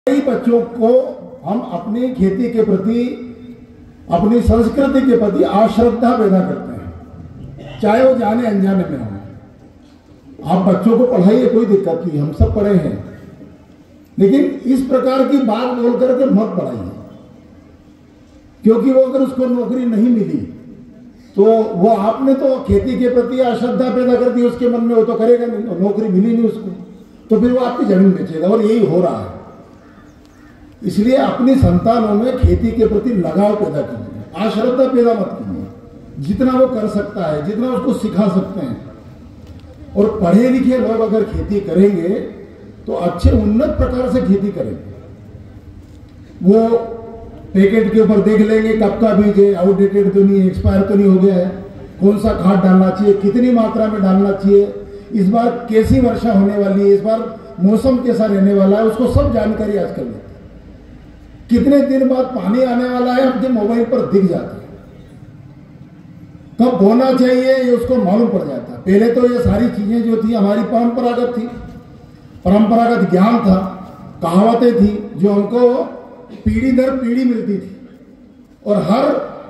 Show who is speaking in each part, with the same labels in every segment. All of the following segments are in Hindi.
Speaker 1: कई बच्चों को हम अपनी खेती के प्रति, अपनी संस्कृति के प्रति अश्रद्धा पैदा करते हैं, चाहे वो जाने अनजाने में हो। आप बच्चों को पढ़ाइए, कोई दिक्कत नहीं, हम सब पढ़े हैं, लेकिन इस प्रकार की बात बोल करके मत पढ़ाइए, क्योंकि वो अगर उसको नौकरी नहीं मिली तो वो आपने तो खेती के प्रति अश्रद्धा पैदा कर दी उसके मन में, वो तो करेगा नहीं, नौकरी मिली नहीं उसको, तो फिर वो आपकी जमीन बेचेगा, और यही हो रहा है। इसलिए अपनी संतानों में खेती के प्रति लगाव पैदा कीजिए, अश्रद्धा पैदा मत कीजिए। जितना वो कर सकता है, जितना उसको सिखा सकते हैं, और पढ़े लिखे लोग अगर खेती करेंगे तो अच्छे उन्नत प्रकार से खेती करेंगे। वो पैकेट के ऊपर देख लेंगे कब का बीज है, आउटडेटेड तो नहीं है, एक्सपायर तो नहीं हो गया है, कौन सा खाद डालना चाहिए, कितनी मात्रा में डालना चाहिए, इस बार कैसी वर्षा होने वाली है, इस बार मौसम कैसा रहने वाला है, उसको सब जानकारी आजकल है। कितने दिन बाद पानी आने वाला है आपके मोबाइल पर दिख जाता है, कब बोना चाहिए ये उसको मालूम पड़ जाता है। पहले तो ये सारी चीजें जो थी हमारी परंपरागत थी, परंपरागत ज्ञान था, कहावतें थी जो हमको पीढ़ी दर पीढ़ी मिलती थी, और हर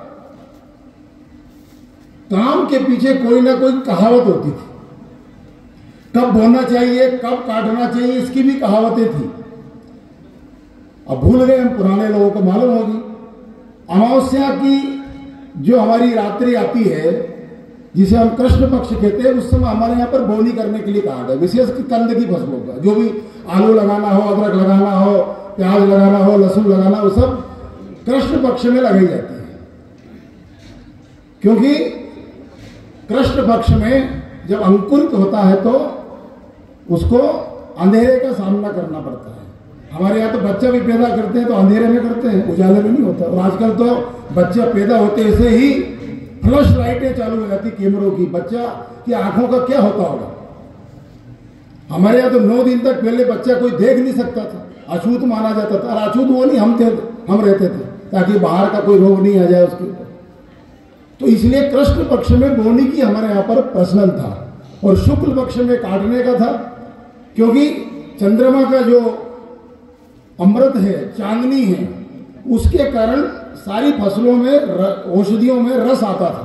Speaker 1: काम के पीछे कोई ना कोई कहावत होती थी। कब बोना चाहिए, कब काटना चाहिए, इसकी भी कहावतें थी। अब भूल गए हम, पुराने लोगों को मालूम होगी। अमावस्या की जो हमारी रात्रि आती है, जिसे हम कृष्ण पक्ष कहते हैं, उस समय हमारे यहाँ पर बोनी करने के लिए कहा गया, विशेष कंद की फसलों का, जो भी आलू लगाना हो, अदरक लगाना हो, प्याज लगाना हो, लहसुन लगाना हो, सब कृष्ण पक्ष में लगाई जाती है। क्योंकि कृष्ण पक्ष में जब अंकुरित होता है तो उसको अंधेरे का सामना करना पड़ता है। हमारे यहाँ तो बच्चा भी पैदा करते हैं तो अंधेरे में करते हैं, उजाले में नहीं होता। और आजकल तो बच्चा पैदा होते ऐसे ही फ्लश लाइटें चालू हो जाती कैमरों की, बच्चा की आंखों का क्या होता होगा। हमारे यहाँ तो 9 दिन तक पहले बच्चा कोई देख नहीं सकता था, अछूत माना जाता था। और अछूत वो नहीं, हम रहते थे, ताकि बाहर का कोई रोग नहीं आ जाए उसके ऊपर। तो इसलिए कृष्ण पक्ष में बोनी की हमारे यहाँ पर प्रचलन था, और शुक्ल पक्ष में काटने का था, क्योंकि चंद्रमा का जो अमृत है, चांदनी है, उसके कारण सारी फसलों में, औषधियों में रस आता था,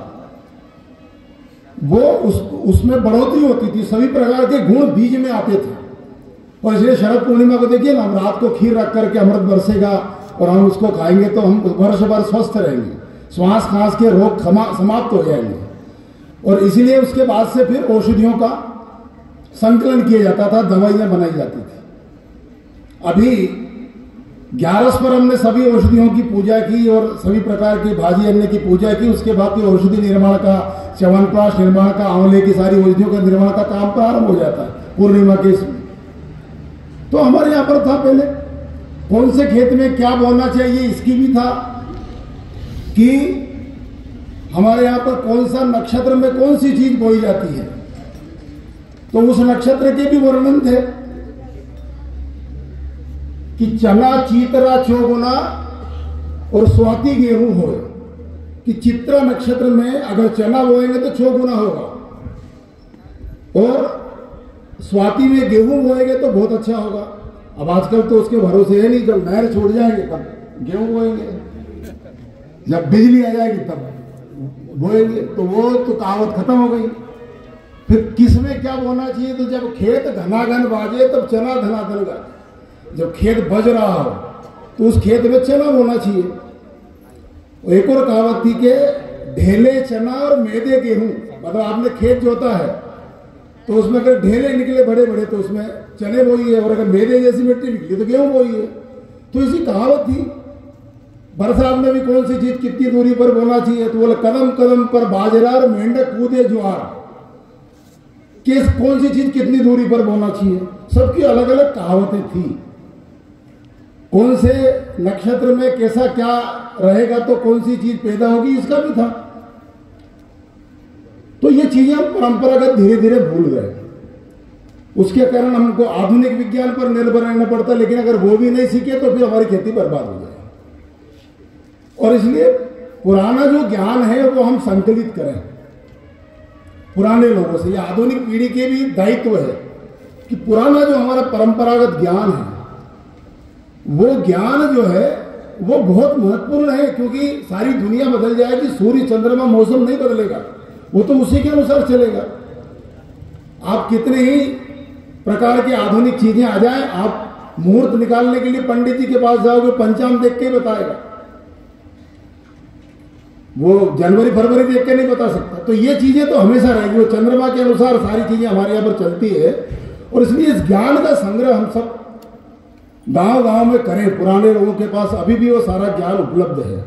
Speaker 1: वो उसमें बढ़ोतरी होती थी, सभी प्रकार के गुण बीज में आते थे। और इसलिए शरद पूर्णिमा को देखिए ना, हम रात को खीर रख करके अमृत बरसेगा और हम उसको खाएंगे तो हम वर्ष भर स्वस्थ रहेंगे, श्वास खांस के रोग समाप्त हो जाएंगे। और इसीलिए उसके बाद से फिर औषधियों का संकलन किया जाता था, दवाइयां बनाई जाती थी। अभी 11 पर हमने सभी औषधियों की पूजा की और सभी प्रकार की भाजी अन्न की पूजा की। उसके बाद फिर औषधि निर्माण का, च्यवनप्राश निर्माण का, आंवले की सारी औषधियों का निर्माण का काम प्रारंभ हो जाता है पूर्णिमा के इसमें। तो हमारे यहाँ पर था पहले कौन से खेत में क्या बोना चाहिए, इसकी भी था कि हमारे यहाँ पर कौन सा नक्षत्र में कौन सी चीज बोई जाती है, तो उस नक्षत्र के भी वर्णन थे कि चना चीतरा चौगुना और स्वाति गेहूं हो, कि चित्रा नक्षत्र में अगर चना बोएंगे तो 6 गुना होगा, और स्वाति में गेहूं बोएंगे तो बहुत अच्छा होगा। अब आजकल तो उसके भरोसे है नहीं, जब नहर छोड़ जाएंगे तब गेहूं बोएंगे, जब बिजली आ जाएगी तब बोएंगे, तो वो तो कहावत खत्म हो गई। फिर किस में क्या बोना चाहिए, तो जब खेत घनाघन बाजे तब चना धनाधन गाजे। जब खेत बज रहा हो तो उस खेत में चना बोना चाहिए। एक और कहावत थी कि ढेले चना और मैदे गेहूं, मतलब आपने खेत जोता है तो उसमें अगर ढेले निकले बड़े बड़े तो उसमें चने बोइए, और अगर मैदे जैसी मिट्टी निकली तो गेहूं बोइए। तो इसी कहावत थी। बरसात में भी कौन सी चीज कितनी दूरी पर बोना चाहिए, तो बोले कदम कदम पर बाजरा और मेंढक कूदे ज्वार, किस कौन सी चीज कितनी दूरी पर बोना चाहिए। सबकी अलग अलग कहावतें थी, कौन से नक्षत्र में कैसा क्या रहेगा तो कौन सी चीज पैदा होगी, इसका भी था। तो ये चीजें हम परंपरागत धीरे धीरे भूल गए, उसके कारण हमको आधुनिक विज्ञान पर निर्भर रहना पड़ता। लेकिन अगर वो भी नहीं सीखे तो फिर हमारी खेती बर्बाद हो जाए। और इसलिए पुराना जो ज्ञान है वो हम संकलित करें पुराने लोगों से। ये आधुनिक पीढ़ी के भी दायित्व है कि पुराना जो हमारा परंपरागत ज्ञान है वो ज्ञान जो है वो बहुत महत्वपूर्ण है, क्योंकि सारी दुनिया बदल जाएगी, सूर्य चंद्रमा मौसम नहीं बदलेगा, वो तो उसी के अनुसार चलेगा। आप कितने ही प्रकार की आधुनिक चीजें आ जाए, आप मुहूर्त निकालने के लिए पंडित जी के पास जाओगे, पंचांग देख के बताएगा, वो जनवरी फरवरी देख के नहीं बता सकता। तो ये चीजें तो हमेशा रहेगी, वो चंद्रमा के अनुसार सारी चीजें हमारे यहाँ पर चलती है। और इसलिए इस ज्ञान का संग्रह हम सब गांव गांव में करें। पुराने लोगों के पास अभी भी वो सारा ज्ञान उपलब्ध है।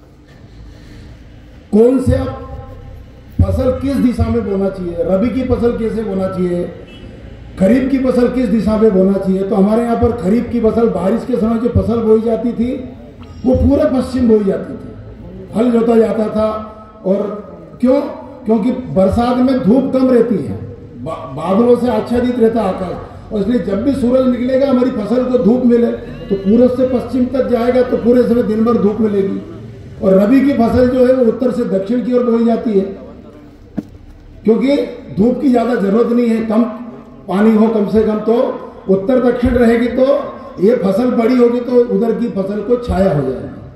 Speaker 1: कौन से फसल किस दिशा में बोना चाहिए, रबी की फसल कैसे बोना चाहिए, खरीफ की फसल किस दिशा में बोना चाहिए। तो हमारे यहाँ पर खरीफ की फसल बारिश के समय जो फसल बोई जाती थी वो पूरे पश्चिम बोई जाती थी, हल जोता जाता था। और क्यों? क्योंकि बरसात में धूप कम रहती है, बादलों से आच्छादित रहता आकाश, और इसलिए जब भी सूरज निकलेगा हमारी फसल को धूप मिले, तो पूरब से पश्चिम तक जाएगा तो पूरे समय दिन भर धूप मिलेगी। और रबी की फसल जो है वो उत्तर से दक्षिण की ओर बोई जाती है, क्योंकि धूप की ज्यादा जरूरत नहीं है, कम पानी हो कम से कम, तो उत्तर दक्षिण रहेगी तो ये फसल बड़ी होगी तो उधर की फसल को छाया हो जाएगी।